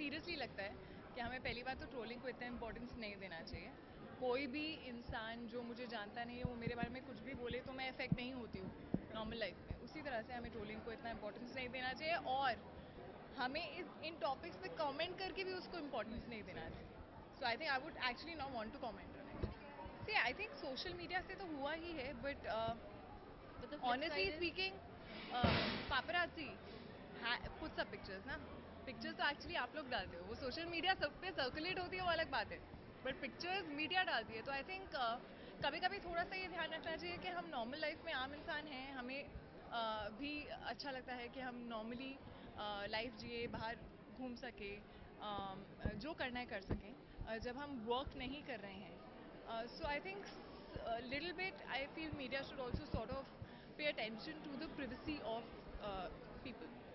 Seriously लगता है कि हमें पहली बात तो ट्रोलिंग को इतना इंपॉर्टेंस नहीं देना चाहिए। कोई भी इंसान जो मुझे जानता नहीं है वो मेरे बारे में कुछ भी बोले तो मैं इफेक्ट नहीं होती हूँ नॉर्मल लाइफ में। उसी तरह से हमें ट्रोलिंग को इतना इंपॉर्टेंस नहीं देना चाहिए और हमें इन टॉपिक्स पे कमेंट करके भी उसको इंपॉर्टेंस नहीं देना चाहिए। So I think I would actually not want to comment on it. See I think social media से तो हुआ ही है but honestly speaking paparazzi puts up pictures ना। पिक्चर्स तो एक्चुअली आप लोग डालते हो, वो सोशल मीडिया सब पे सर्कुलेट होती है वो अलग बात है, बट पिक्चर्स मीडिया डालती है। तो आई थिंक कभी कभी थोड़ा सा ये ध्यान रखना चाहिए कि हम नॉर्मल लाइफ में आम इंसान हैं, हमें भी अच्छा लगता है कि हम नॉर्मली लाइफ जिए, बाहर घूम सके, जो करना है कर सकें जब हम वर्क नहीं कर रहे हैं। So I think little bit I feel media should also sort of pay attention to the privacy of people.